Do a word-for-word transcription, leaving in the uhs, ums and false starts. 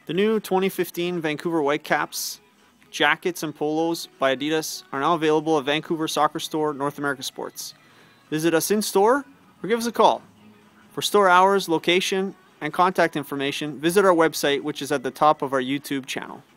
The new twenty fifteen Vancouver Whitecaps jackets and polos by Adidas are now available at Vancouver Soccer Store, North America Sports. Visit us in store or give us a call. For store hours, location, and contact information, visit our website, which is at the top of our YouTube channel.